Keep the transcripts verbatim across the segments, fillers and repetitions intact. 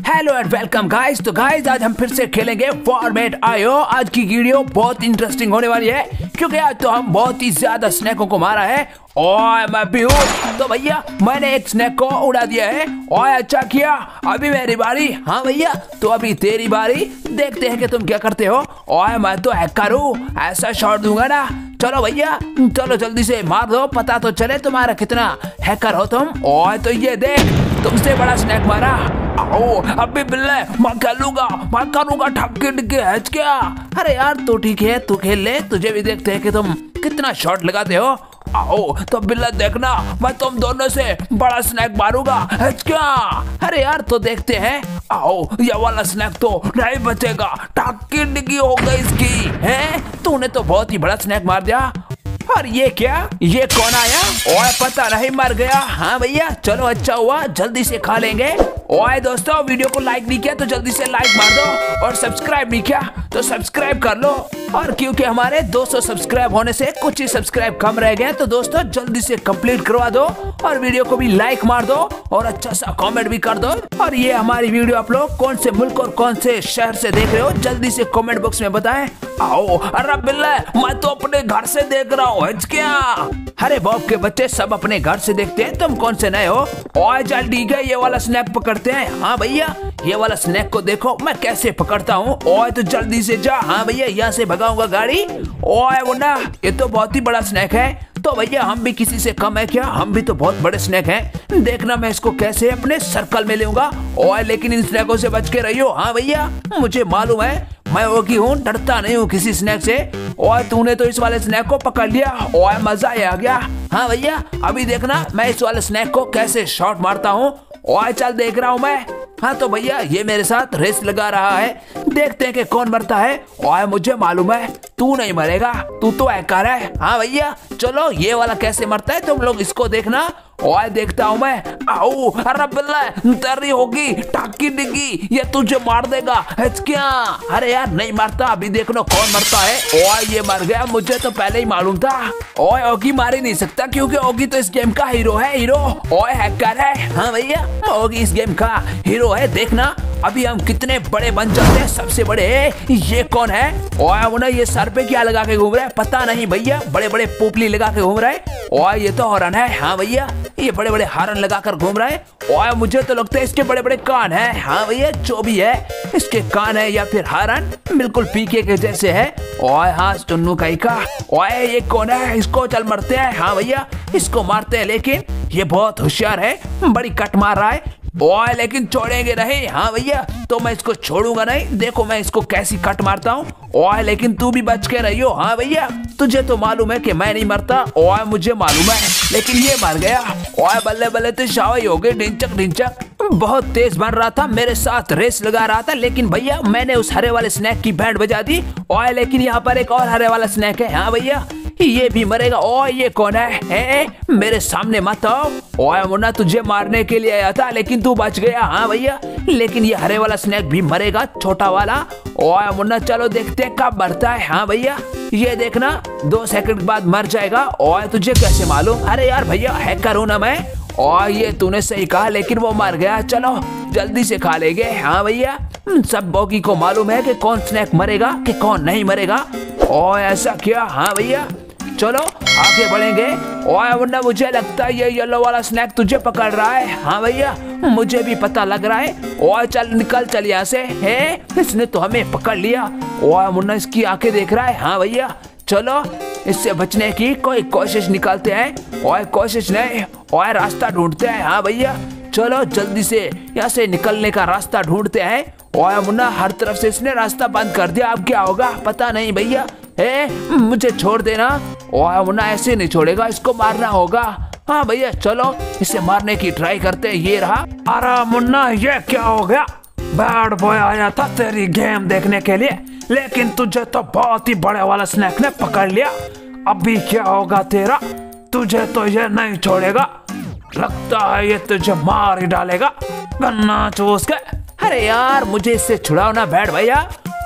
Hello and welcome guys. तो guys आज हम फिर से खेलेंगे फॉर्मेट आयो। आज की वीडियो बहुत इंटरेस्टिंग होने वाली है क्योंकि आज तो हम बहुत ही ज्यादा स्नैकों को मारा है और मैं भी हूँ। तो भैया मैंने एक स्नैक को उड़ा दिया है और अच्छा किया। अभी मेरी बारी। हाँ भैया तो अभी तेरी बारी। देखते हैं कि तुम क्या करते हो। और मैं तो हैकर हूँ, ऐसा शॉट दूंगा ना। चलो भैया चलो जल्दी से मार दो, पता तो चले तुम्हारा कितना हैकर हो तुम। और तो ये देख तुमसे बड़ा स्नैक मारा। आओ अभी बिल्ले मैं खेलूंगा मैं करूंगा ठक्के डिक्के हैच क्या। अरे यार तो ठीक है तू खेल ले, तुझे भी देखते हैं कि तुम कितना शॉट लगाते हो। आओ तो बिल्ला देखना मैं तुम दोनों से बड़ा स्नैक मारूंगा हैच क्या। अरे यार तो देखते हैं। आओ ये वाला स्नैक तो नहीं बचेगा, ठक्की डिक्की हो गई इसकी। है तूने तो बहुत ही बड़ा स्नैक मार दिया। और ये क्या, ये कौन आया? ओए पता नहीं मर गया। हाँ भैया चलो अच्छा हुआ, जल्दी से खा लेंगे। ओए दोस्तों वीडियो को लाइक नहीं किया तो जल्दी से लाइक मार दो और सब्सक्राइब नहीं किया तो सब्सक्राइब कर लो। और क्योंकि हमारे दो सौ सब्सक्राइब होने से कुछ ही सब्सक्राइब कम रह गए तो दोस्तों जल्दी से कंप्लीट करवा दो और वीडियो को भी लाइक मार दो और अच्छा सा कमेंट भी कर दो। और ये हमारी वीडियो आप लोग कौन से मुल्क और कौन से शहर से देख रहे हो जल्दी से कमेंट बॉक्स में बताएं। आओ अरे बिल्ले मैं तो अपने घर से देख रहा हूँ क्या। अरे बॉब के बच्चे सब अपने घर से देखते हैं, तुम कौन से नए हो। और चल ठीक है ये वाला स्नैक पकड़ते हैं। हाँ भैया ये वाला स्नैक को देखो मैं कैसे पकड़ता हूँ। और तो जल्दी से जा। हाँ भैया यहाँ से भगाऊंगा गाड़ी। और वो ना ये तो बहुत ही बड़ा स्नैक है। तो भैया हम भी किसी से कम है क्या, हम भी तो बहुत बड़े स्नैक हैं। देखना मैं इसको कैसे अपने सर्कल में लूंगा। और लेकिन इन स्नैकों से बच के रहियो। हाँ भैया मुझे मालूम है मैं वो की हूँ, डरता नहीं हूँ किसी स्नैक से। और तूने तो इस वाले स्नैक को पकड़ लिया और मजा ही आ गया। हाँ भैया अभी देखना मैं इस वाले स्नैक को कैसे शॉट मारता हूँ। और चल देख रहा हूँ मैं। हाँ तो भैया ये मेरे साथ रेस लगा रहा है, देखते हैं कि कौन मरता है। और मुझे मालूम है तू नहीं मरेगा, तू तो हैकर है। हाँ भैया चलो ये वाला कैसे मरता है तुम लोग इसको देखना। और देखता हूँ मैं। आओ अरे बिल्ला तेरी होगी टाकी डिग्गी, ये तुझे मार देगा क्या। अरे यार नहीं मारता, अभी देख लो कौन मरता है। और ये मर गया, मुझे तो पहले ही मालूम था। और ओगी मार ही नहीं सकता क्योंकि ओगी तो इस गेम का हीरो है, हीरो और हैकर है। हाँ भैया ओगी इस गेम का हीरो है। देखना अभी हम कितने बड़े बन जाते हैं, सबसे बड़े। ये कौन है? और उन्हें ये सर पे क्या लगा के घूम रहा है पता नहीं भैया, बड़े बड़े पोपली लगा के घूम रहा है। और ये तो हॉर्न है। हाँ भैया ये बड़े बड़े हॉर्न लगाकर घूम रहा है। और मुझे तो लगता है इसके बड़े बड़े कान हैं। हाँ भैया जो भी है इसके कान है या फिर हॉर्न बिल्कुल पीके के जैसे है। और हाँ चुन्नू कहीं का। और ये कौन है? इसको चल मरते हैं। हाँ भैया इसको मारते हैं, लेकिन ये बहुत होशियार है, बड़ी कट मार रहा है। ओए लेकिन छोड़ेंगे नहीं। हाँ भैया तो मैं इसको छोड़ूंगा नहीं, देखो मैं इसको कैसी कट मारता हूँ। ओए लेकिन तू भी बच के रहियो। हाँ भैया तुझे तो मालूम है कि मैं नहीं मरता। ओए मुझे मालूम है लेकिन ये मर गया। ओए बल्ले बल्ले तो शाही हो गए, ढिंचक ढिंचक। बहुत तेज बन रहा था, मेरे साथ रेस लगा रहा था, लेकिन भैया मैंने उस हरे वाले स्नैक की बैंड बजा दी। ओए लेकिन यहाँ पर एक और हरे वाला स्नैक है। हाँ भैया ये भी मरेगा। ओ ये कौन है? ए, मेरे सामने मत आओ। ओए मुन्ना तुझे मारने के लिए आया था लेकिन तू बच गया। हाँ भैया लेकिन ये हरे वाला स्नैक भी मरेगा, छोटा वाला। ओए मुन्ना चलो देखते हैं कब मरता है। हाँ भैया ये देखना दो सेकंड बाद मर जाएगा। ओए तुझे कैसे मालूम? अरे यार भैया हैकर हूं ना मैं। और ये तूने सही कहा लेकिन वो मर गया। चलो जल्दी से खा लेंगे। हाँ भैया सब बॉगी को मालूम है कि कौन स्नैक मरेगा कि कौन नहीं मरेगा। और ऐसा क्या? हाँ भैया चलो आगे बढ़ेंगे। और वरना मुझे लगता है ये येलो वाला स्नैक तुझे पकड़ रहा है। हाँ भैया मुझे भी पता लग रहा है। और चल निकल चल यहाँ से। है इसने तो हमें पकड़ लिया। और मुन्ना इसकी आंखें देख रहा है। हाँ भैया चलो इससे बचने की कोई कोशिश निकालते हैं। और कोशिश नहीं और रास्ता ढूंढते हैं। हाँ भैया चलो जल्दी से यहाँ से निकलने का रास्ता ढूंढते हैं। और मुन्ना हर तरफ से इसने रास्ता बंद कर दिया, अब क्या होगा पता नहीं भैया। ए, मुझे छोड़ देना। और मुन्ना ऐसे नहीं छोड़ेगा, इसको मारना होगा। हाँ भैया चलो इसे मारने की ट्राई करते हैं। ये रहा। अरे मुन्ना ये क्या हो गया? बैड बॉय आया था तेरी गेम देखने के लिए लेकिन तुझे तो बहुत ही बड़े वाला स्नैक ने पकड़ लिया। अभी क्या होगा तेरा? तुझे तो ये नहीं छोड़ेगा, लगता है ये तुझे मार ही डालेगा गन्ना चूस के। अरे यार मुझे इससे छुड़ाओ ना बैड भैया।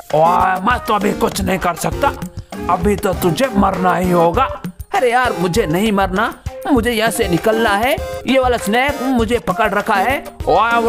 और मैं तो अभी कुछ नहीं कर सकता, अभी तो तुझे मरना ही होगा। अरे यार मुझे नहीं मरना, मुझे यहाँ से निकलना है। ये वाला स्नैक मुझे पकड़ रखा है। और ना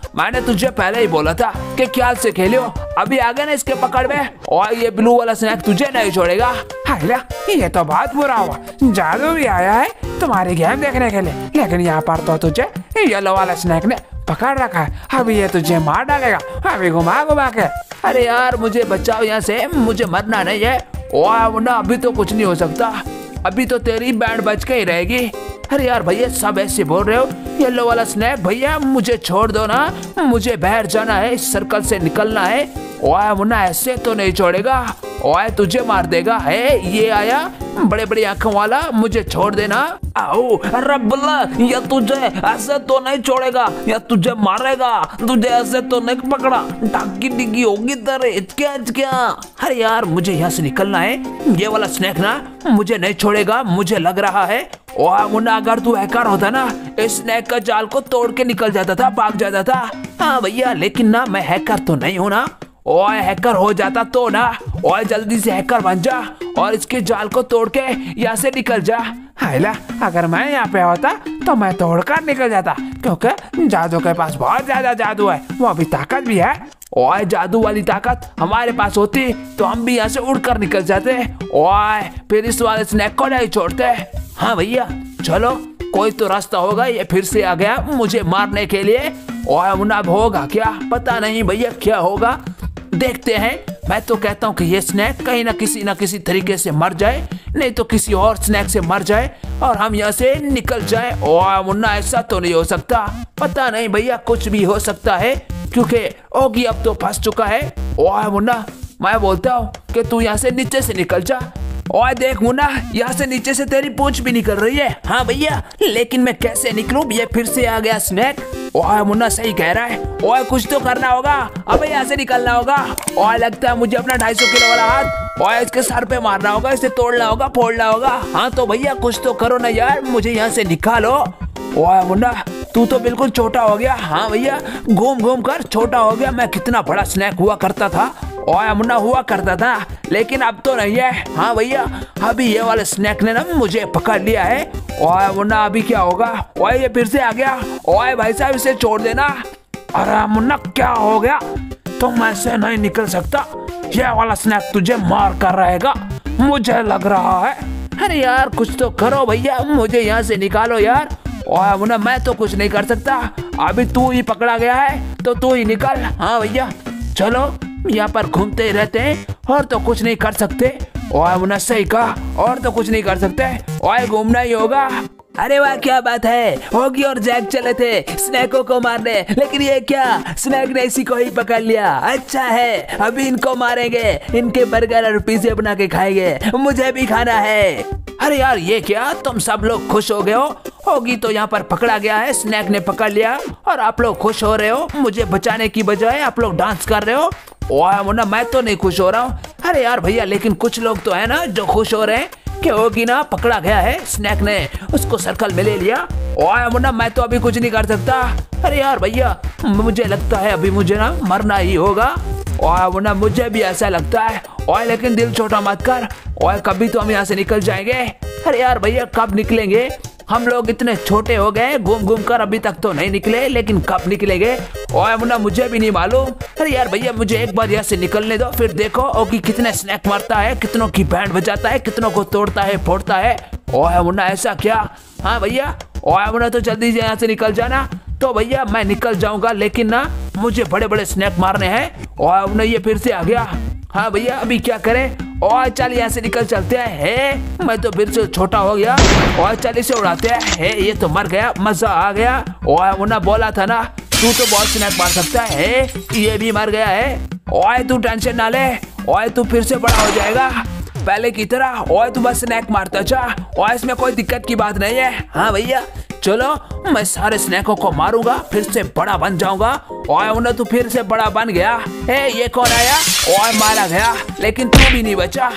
मैंने तुझे पहले ही बोला था कि ख्याल से खेलियो, अभी आ गए ना इसके पकड़ में, और ये ब्लू वाला स्नैक तुझे नहीं छोड़ेगा। हाइला, ये तो बहुत बुरा हुआ, जादू भी आया है तुम्हारी गेम देखने के लिए, लेकिन यहाँ पर तो तुझे येलो वाला स्नैक ने पकड़ रखा है, अभी ये तुझे मार डालेगा, अभी घुमा घुमा के। अरे यार मुझे बचाओ यहाँ से, मुझे मरना नहीं है। और ना अभी तो कुछ नहीं हो सकता, अभी तो तेरी बैंड बच के ही रहेगी। अरे यार भैया सब ऐसे बोल रहे हो, येलो वाला स्नैक भैया मुझे छोड़ दो ना, मुझे बाहर जाना है, इस सर्कल से निकलना है। ओए मुन्ना ऐसे तो नहीं छोड़ेगा, ओए तुझे मार देगा। है ये आया बड़े बड़ी आंखों वाला, मुझे छोड़ देना। आओ अरे बल्ला, या तुझे ऐसे तो नहीं छोड़ेगा, या तुझे मारेगा, तुझे ऐसे तो नहीं पकड़ा, टाकी डिगी होगी तेरे। क्या क्या? अरे यार मुझे यहाँ से निकलना है, ये वाला स्नैक ना मुझे नहीं छोड़ेगा, मुझे लग रहा है। ओह मुन्ना अगर तू हैकर होता ना, इस स्नैक का जाल को तोड़ के निकल जाता था, भाग जाता था। हाँ भैया लेकिन ना मैं हैकर तो नहीं हूँ ना। ओए हैकर हो जाता तो ना, ओए जल्दी से हैकर बन जा और इसके जाल को तोड़ के यहाँ से निकल जा। हाइला, अगर मैं यहाँ पे होता तो मैं तोड़कर निकल जाता, क्योंकि जादू के पास बहुत ज्यादा जादू है, वो अभी ताकत भी है। ओए जादू वाली ताकत हमारे पास होती तो हम भी यहाँ से उड़कर निकल जाते। ओए फिर इस वाले स्नैक को नहीं छोड़ते। हाँ भैया चलो, कोई तो रास्ता होगा, ये फिर से आ गया मुझे मारने के लिए। ओए मुन्ना अब होगा क्या, पता नहीं भैया क्या होगा, देखते हैं। मैं तो कहता हूँ कि ये स्नैक कहीं ना किसी ना किसी तरीके से मर जाए, नहीं तो किसी और स्नैक से मर जाए और हम यहाँ से निकल जाए। ओए मुन्ना ऐसा तो नहीं हो सकता, पता नहीं भैया कुछ भी हो सकता है, क्योंकि ओगी अब तो फंस चुका है। ओए मुन्ना मैं बोलता हूँ कि तू यहाँ से नीचे से निकल जा। ओए देख मुन्ना, यहाँ से नीचे से तेरी पूंछ भी निकल रही है। हाँ भैया लेकिन मैं कैसे निकलूं, ये फिर से आ गया स्नैक। ओए मुन्ना सही कह रहा है, ओए कुछ तो करना होगा, अबे यहाँ से निकलना होगा। ओए लगता है मुझे अपना ढाई सौ किलो वाला हाथ ओए इसके सर पे मारना होगा, इसे तोड़ना होगा, फोड़ना होगा। हाँ तो भैया कुछ तो करो ना यार, मुझे यहाँ से निकालो। ओए मुन्ना तू तो बिल्कुल छोटा हो गया। हाँ भैया घूम घूम कर छोटा हो गया, मैं कितना बड़ा स्नैक हुआ करता था। ओए मुन्ना हुआ करता था लेकिन अब तो नहीं है। हाँ भैया अभी ये वाले स्नैक ने ना मुझे पकड़ लिया है। ओए मुन्ना अभी क्या होगा, ओए ये फिर से आ गया। ओए भाई साहब इसे छोड़ देना। अरे मुन्ना क्या हो गया, तुम ऐसे नहीं निकल सकता, ये वाला स्नैक तुझे मार कर रहेगा, मुझे लग रहा है। अरे यार कुछ तो करो भैया, मुझे यहाँ से निकालो यार। ओए मुन्ना मैं तो कुछ नहीं कर सकता, अभी तू ही पकड़ा गया है तो तू ही निकल। हाँ भैया चलो यहाँ पर घूमते ही रहते हैं और तो कुछ नहीं कर सकते। ओए मुन्ना सही कहा, और तो कुछ नहीं कर सकते, ओए घूमना ही होगा। अरे वाह क्या बात है, होगी और जैक चले थे स्नैकों को मारने, लेकिन ये क्या स्नैक ने इसी को ही पकड़ लिया। अच्छा है अभी इनको मारेंगे, इनके बर्गर और पिज़्ज़ा बना के खाएंगे, मुझे भी खाना है। अरे यार ये क्या, तुम सब लोग खुश हो गए हो, होगी तो यहाँ पर पकड़ा गया है, स्नैक ने पकड़ लिया और आप लोग खुश हो रहे हो, मुझे बचाने की बजाय आप लोग डांस कर रहे हो। ओए मुन्ना मैं तो नहीं खुश हो रहा हूँ। अरे यार भैया लेकिन कुछ लोग तो है ना जो खुश हो रहे हैं कि होगी ना पकड़ा गया है, स्नैक ने उसको सर्कल में ले लिया। ओए मुन्ना मैं तो अभी कुछ नहीं कर सकता। अरे यार भैया मुझे लगता है अभी मुझे ना मरना ही होगा। ओए मुन्ना मुझे भी ऐसा लगता है। ओए लेकिन दिल छोटा मत कर, ओए कभी तो हम यहाँ से निकल जाएंगे। अरे यार भैया कब निकलेंगे, हम लोग इतने छोटे हो गए, घूम घूम कर अभी तक तो नहीं निकले, लेकिन कब निकलेंगे। ओए मुन्ना मुझे भी नहीं मालूम। अरे यार भैया मुझे एक बार यहाँ से निकलने दो, फिर देखो ओगी कितने स्नैक मारता है, कितनों की बैंड बजाता है, कितनों को तोड़ता है फोड़ता है। ओए मुन्ना ऐसा क्या। हाँ भैया ओए मुन्ना तो जल्दी से यहाँ से निकल जाना। तो भैया मैं निकल जाऊंगा लेकिन ना मुझे बड़े बड़े स्नैक मारने हैं। ओए मुन्ना ये फिर से आ गया। हाँ भैया अभी क्या करें, और चल यहाँ से निकल चलते हैं। हे मैं तो फिर से छोटा हो गया, और चल इसे उड़ाते हैं। हे ये तो मर गया, मजा आ गया। ओए मुन्ना बोला था ना तू तो बहुत स्नैक मार सकता है, हे ये भी मर गया है। ओए तू टेंशन ना ले, ओए तू फिर से बड़ा हो जाएगा पहले की तरह। ओए तू बस स्नैक मारता जा, ओए इसमें कोई दिक्कत की बात नहीं है। हाँ भैया चलो मैं सारे स्नैकों को मारूंगा, फिर से बड़ा बन जाऊंगा। ओए मुन्ना तू फिर से बड़ा बन गया। हे ये कौन आया, ओए मारा गया लेकिन तू भी नहीं बचा।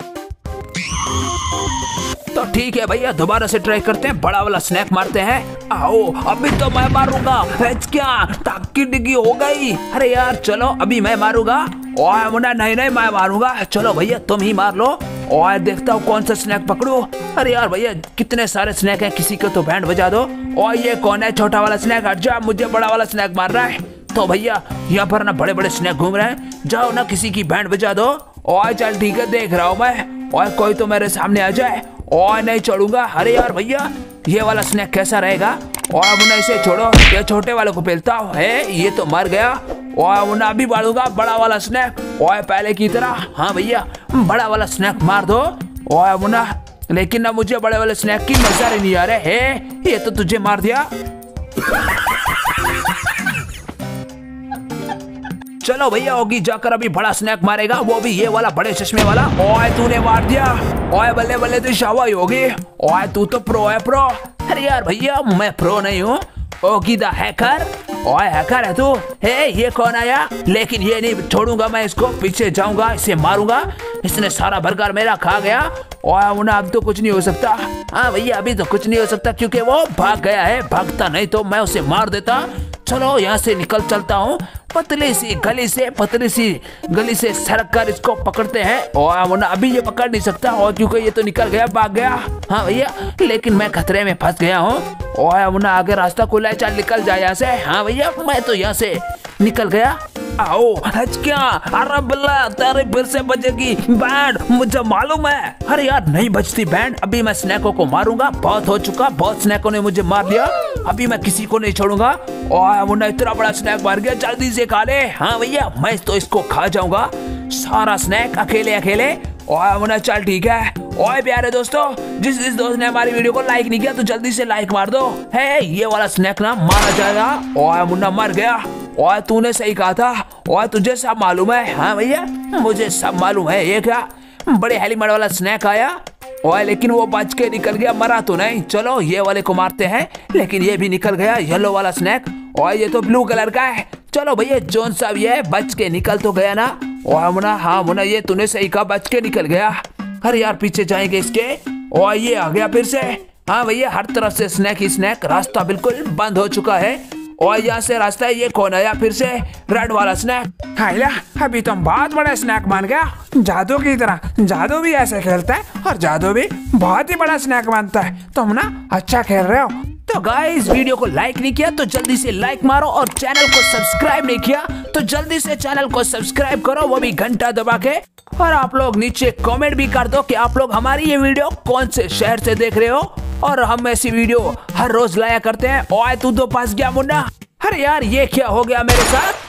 तो ठीक है भैया दोबारा से ट्राई करते हैं, बड़ा वाला स्नैक मारते हैं। आओ अभी तो मैं मारूंगा। क्या टाकी डिगी हो गई। अरे यार चलो अभी मैं मारूंगा। ओए मुन्ना नहीं नहीं मैं मारूंगा, चलो भैया तुम ही मार लो। और देखता हूँ कौन सा स्नैक पकड़ू। अरे यार भैया कितने सारे स्नैक हैं, किसी को तो बैंड बजा दो। और ये कौन है छोटा वाला स्नैक, हट जा, मुझे बड़ा वाला स्नैक मार रहा है। तो भैया यहाँ पर ना बड़े बड़े स्नैक घूम रहे हैं, जाओ ना किसी की बैंड बजा दो। और चल ठीक है, देख रहा हूँ मैं। और कोई तो मेरे सामने आ जाए। और नहीं छोड़ूंगा। अरे यार भैया, ये वाला स्नैक कैसा रहेगा? और अब ना इसे छोड़ो, ये छोटे वाले को पेलता हूँ। है ये तो मर गया। और ना अभी बाढ़ूंगा बड़ा वाला स्नैक, और पहले की तरह। हाँ भैया, बड़ा वाला स्नैक मार दो। और ना लेकिन ना मुझे बड़े वाले स्नैक की नजर ही नहीं आ रहे है। ये तो तुझे मार दिया। चलो भैया, होगी जाकर अभी बड़ा स्नैक मारेगा, वो भी ये वाला बड़े चश्मे वाला। ओए तूने मार दिया। ओए बल्ले बल्ले तो शाबाश होगी। ओए तू तो प्रो है, प्रो। अरे यार भैया, मैं प्रो नहीं हूँ। Oggy the hacker. ओए हैकर है तू? हे ये कौन आया? लेकिन ये नहीं छोड़ूंगा मैं इसको, पीछे जाऊंगा, इसे मारूंगा। इसने सारा बर्गर मेरा खा गया। और उन्हें अब तो कुछ नहीं हो सकता। हाँ भैया, अभी तो कुछ नहीं हो सकता क्योंकि वो भाग गया है। भागता नहीं तो मैं उसे मार देता। चलो यहाँ से निकल चलता हूँ। पतली सी गली से पतली सी गली से सड़क कर इसको पकड़ते हैं। और अभी ये पकड़ नहीं सकता, और क्योंकि ये तो निकल गया, भाग गया। हाँ भैया, लेकिन मैं खतरे में फंस गया हूँ। और आगे रास्ता खुला है, चल निकल जाए यहाँ से। हाँ भैया, मैं तो यहाँ से निकल गया। आओ क्या? अरे बल्ला, तेरे फिर से बजेगी बैंड, मुझे मालूम है। अरे यार, नहीं बजती बैंड। अभी मैं स्नैकों को मारूंगा। बहुत हो चुका, बहुत स्नैकों ने मुझे मार दिया। अभी मैं किसी को नहीं छोड़ूंगा। और मुन्ना इतना बड़ा स्नैक मार गया, जल्दी से खा ले। हाँ भैया, मैं तो इसको खा जाऊंगा सारा स्नैक अकेले अकेले। और मुन्ना चल ठीक है। और प्यारे दोस्तों, जिस जिस दोस्त ने हमारी वीडियो को लाइक नहीं किया तो जल्दी से लाइक मार दो। है ये वाला स्नैक ना मारा जाएगा। और मुन्ना मर गया। और तूने सही कहा था। और तुझे सब मालूम है। हाँ भैया, मुझे सब मालूम है। ये क्या बड़े हेलीमैड वाला स्नैक आया, और लेकिन वो बच के निकल गया, मरा तो नहीं। चलो ये वाले को मारते हैं, लेकिन ये भी निकल गया, येलो वाला स्नैक। और ये तो ब्लू कलर का है। चलो भैया, जोन साहब ये बच के निकल तो गया ना। और मुन्ना, हाँ मुन्ना, ये तूने सही कहा, बच के निकल गया। अरे यार, पीछे जाएंगे इसके। और ये आ गया फिर से। हाँ भैया, हर तरफ से स्नैक ही स्नैक, रास्ता बिल्कुल बंद हो चुका है। और यहाँ से रास्ता है। ये कौन आया फिर से? रेड वाला स्नैक। हाइला, अभी तुम बहुत बड़ा स्नैक बन गया, जादू की तरह। जादू भी ऐसे खेलता है, और जादू भी बहुत ही बड़ा स्नैक बनता है। तुम ना अच्छा खेल रहे हो। तो गाइस, वीडियो को लाइक नहीं किया तो जल्दी से लाइक मारो, और चैनल को सब्सक्राइब नहीं किया तो जल्दी से चैनल को सब्सक्राइब करो, वो भी घंटा दबा के। और आप लोग नीचे कमेंट भी कर दो कि आप लोग हमारी ये वीडियो कौन से शहर से देख रहे हो, और हम ऐसी वीडियो हर रोज लाया करते हैं। ओए तू तो फंस गया मुन्ना। अरे यार, ये क्या हो गया मेरे साथ?